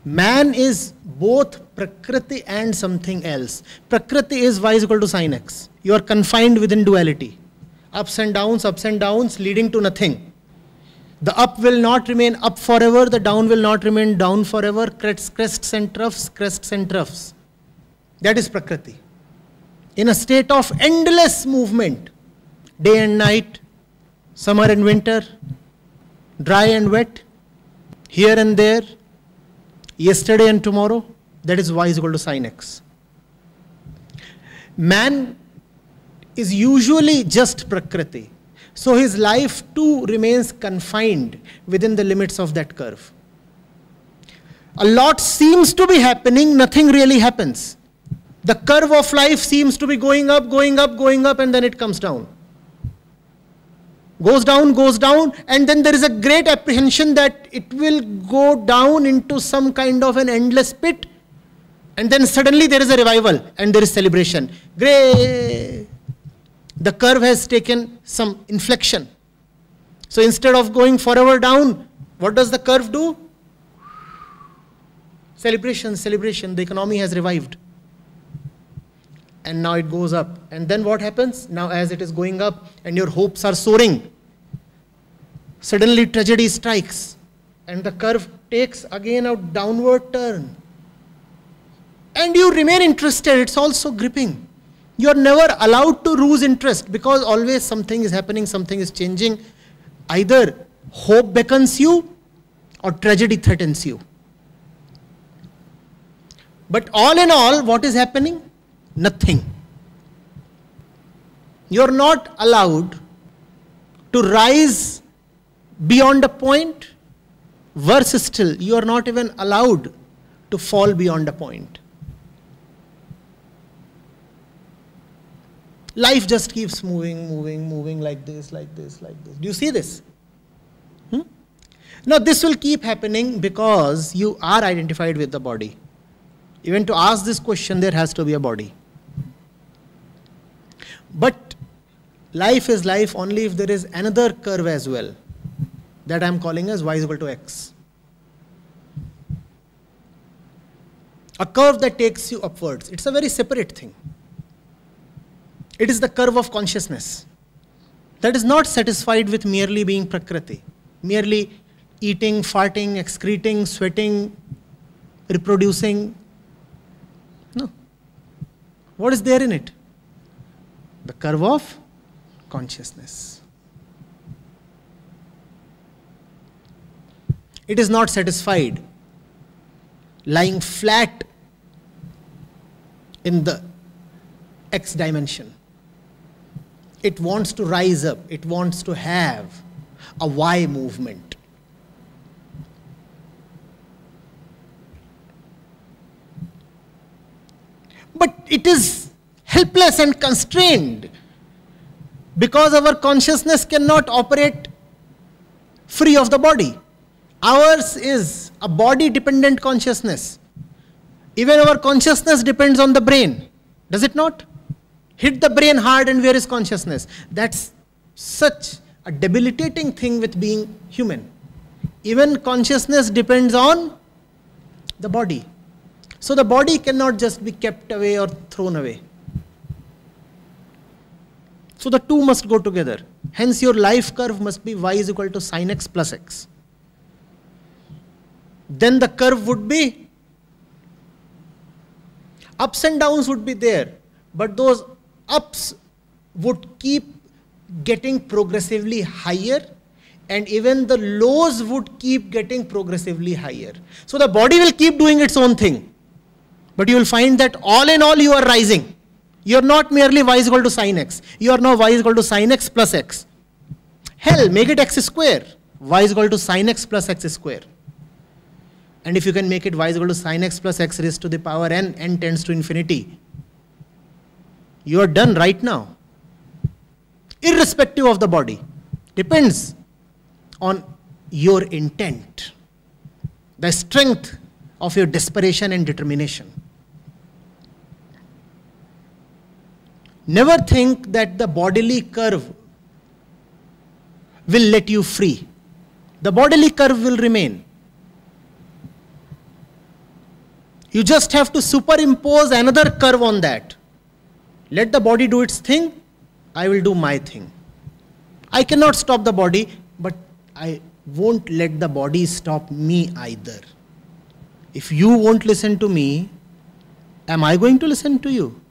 Man is both Prakriti and something else. Prakriti is y is equal to sin x. You are confined within duality. Ups and downs leading to nothing. The up will not remain up forever, the down will not remain down forever. Crests and troughs, crests and troughs. That is Prakriti. In a state of endless movement, day and night, summer and winter, dry and wet, here and there, yesterday and tomorrow, that is y is equal to sin x. Man is usually just Prakriti. So his life too remains confined within the limits of that curve. A lot seems to be happening, nothing really happens. The curve of life seems to be going up, and then it comes down. Goes down, and then there is a great apprehension that it will go down into some kind of an endless pit, and then suddenly there is a revival and there is celebration. Great! The curve has taken some inflection. So instead of going forever down, what does the curve do? Celebration, the economy has revived. And now it goes up. And then what happens? Now as it is going up and your hopes are soaring, suddenly tragedy strikes and the curve takes again a downward turn. And you remain interested, it's also gripping. You are never allowed to lose interest because always something is happening, something is changing. Either hope beckons you or tragedy threatens you. But all in all, what is happening? Nothing. You are not allowed to rise beyond a point. Worse still, you are not even allowed to fall beyond a point. Life just keeps moving like this. Do you see this? Now this will keep happening because you are identified with the body. Even to ask this question, there has to be a body. But life is life only if there is another curve as well. That I am calling as y is equal to x. A curve that takes you upwards. It's a very separate thing. It is the curve of consciousness that is not satisfied with merely being Prakriti, merely eating, farting, excreting, sweating, reproducing. No. What is there in it? The curve of consciousness. It is not satisfied lying flat in the X dimension. It wants to rise up. It wants to have a Y movement. But it is helpless and constrained because our consciousness cannot operate free of the body. Ours is a body-dependent consciousness. Even our consciousness depends on the brain. Does it not? Hit the brain hard and where is consciousness? That's such a debilitating thing with being human. Even consciousness depends on the body. So the body cannot just be kept away or thrown away. So the two must go together. Hence your life curve must be y is equal to sin x plus x. Then the curve would be, ups and downs would be there, but those ups would keep getting progressively higher and even the lows would keep getting progressively higher. So the body will keep doing its own thing, but you will find that all in all you are rising. You are not merely y is equal to sin x. You are now y is equal to sin x plus x. Hell, make it x square. Y is equal to sin x plus x square. And if you can make it y is equal to sin x plus x raised to the power n, n tends to infinity. You are done right now. Irrespective of the body. Depends on your intent. The strength of your desperation and determination. Never think that the bodily curve will let you free. The bodily curve will remain. You just have to superimpose another curve on that. Let the body do its thing, I will do my thing. I cannot stop the body, but I won't let the body stop me either. If you won't listen to me, am I going to listen to you?